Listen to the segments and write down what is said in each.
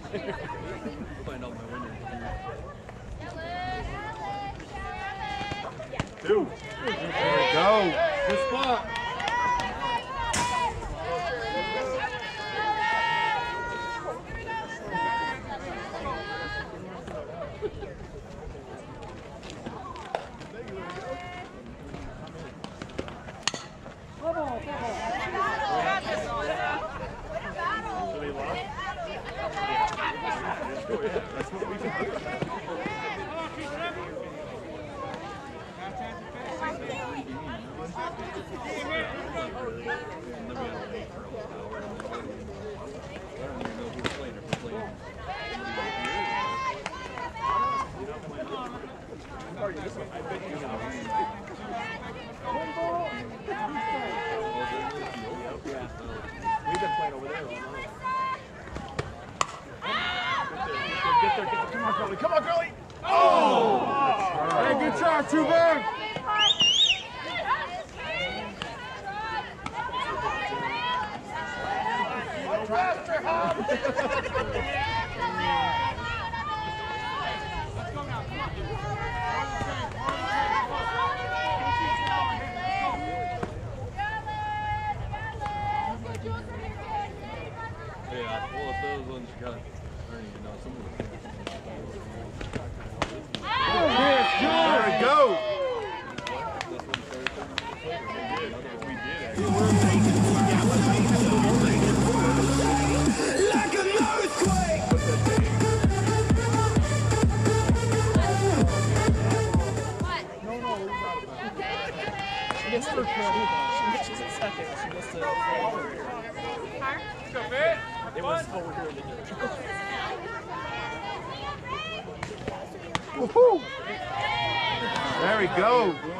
Find out my winner. Two. There we go. Good spot. That's what we do. We've been playing over there all night. Get there. Come on, Curly. Come on, Curly. Oh! Hey, good try, Tuber. Faster, Hub. Yeah, well, if those ones got, I don't even know, some of them. There we go. We did Like an earthquake. She gets to she's in second. She gets to it was over here in the Woohoo! There we go.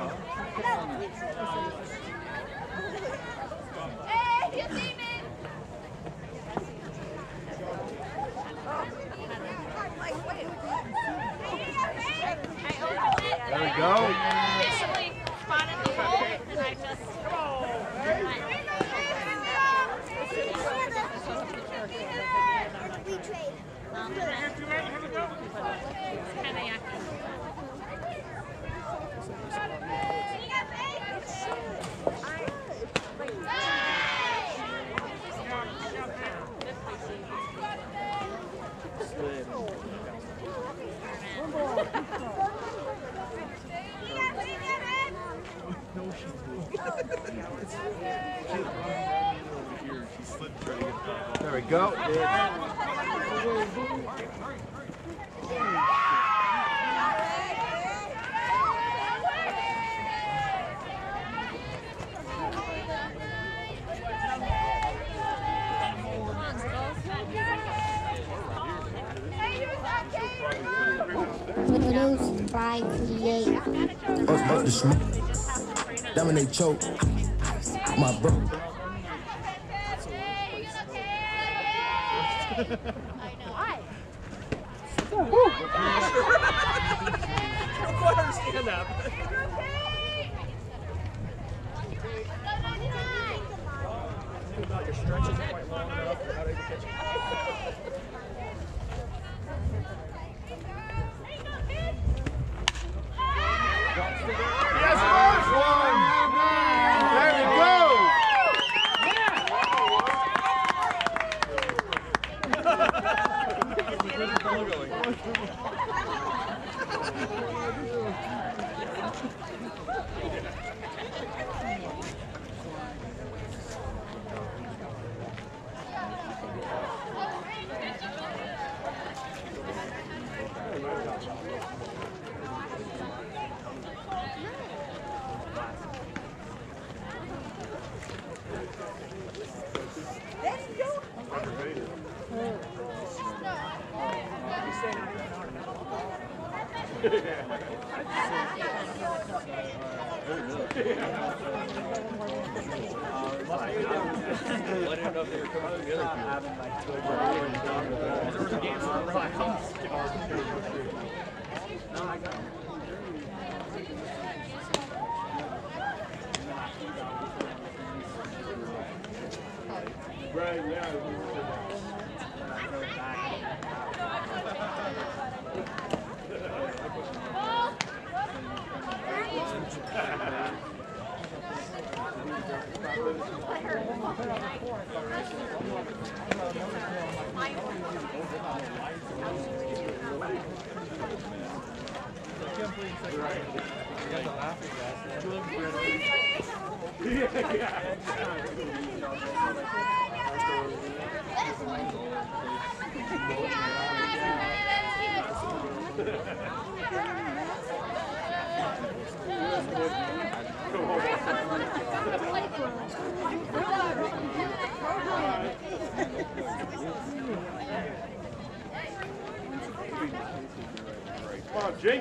There we go. Officially spotted the hole, and I just. There we go. Produced by Create. Dominate choke. My bro. I know. Why? I don't quite understand that. Your stretch isn't quite long enough for how to catch it. Yes, first one. There we go. Where's the ball going? I didn't know if they were coming together. There was a game for Right, yeah. Come on, Jake.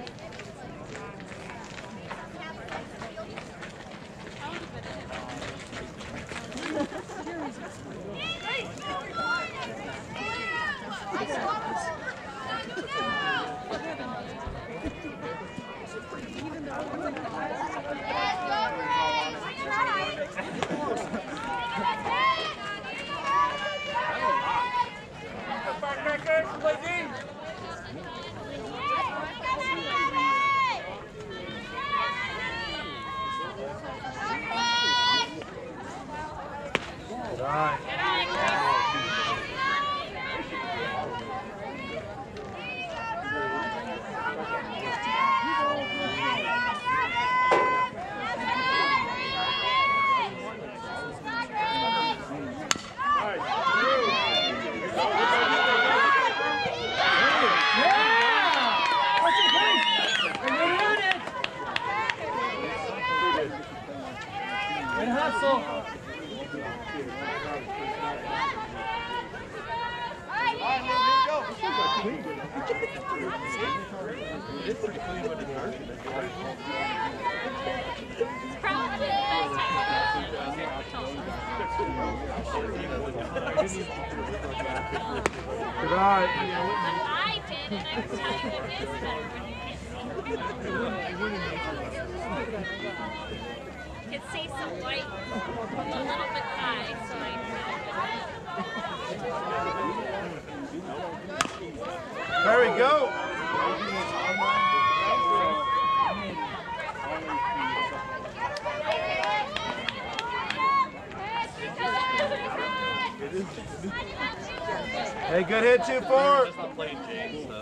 Good night. I did, and I was telling you it is better when you can see some white, a little bit high, so There we go. Hey, good hit, 2-4. Just not playing James, so.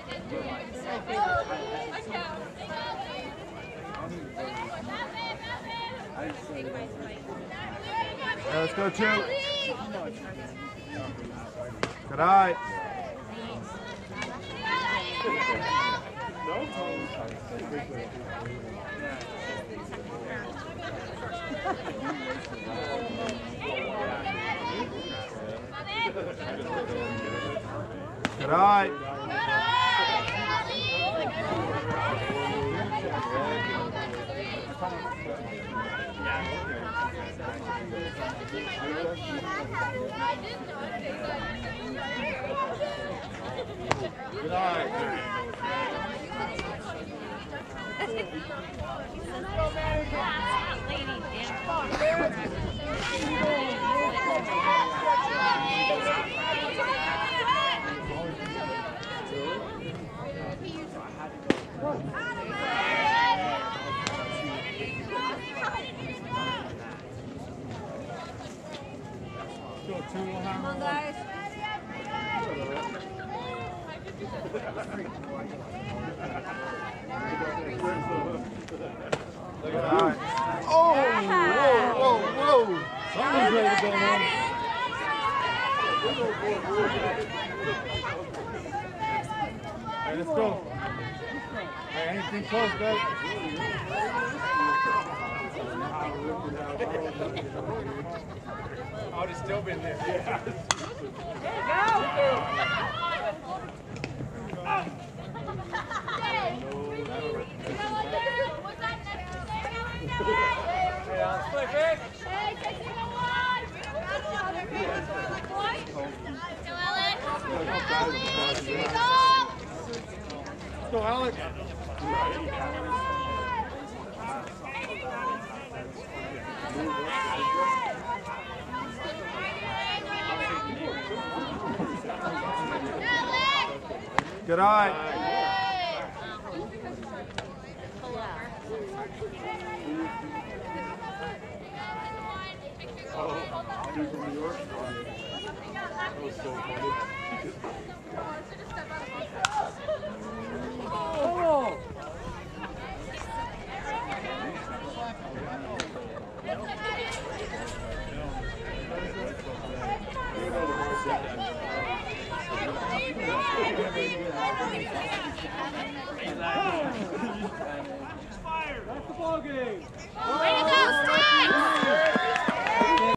Yeah, let's go, 2. Good night. Good night. Good night. Come on, guys. Oh, whoa, whoa, whoa. Someone's ready to go, man. Hey, let's go. Hey, anything close, guys? I would have still been there. Yeah. Let's go, Alex. Good eye. Dude from New York. That was so funny. Oh! That's the ball game. Wait,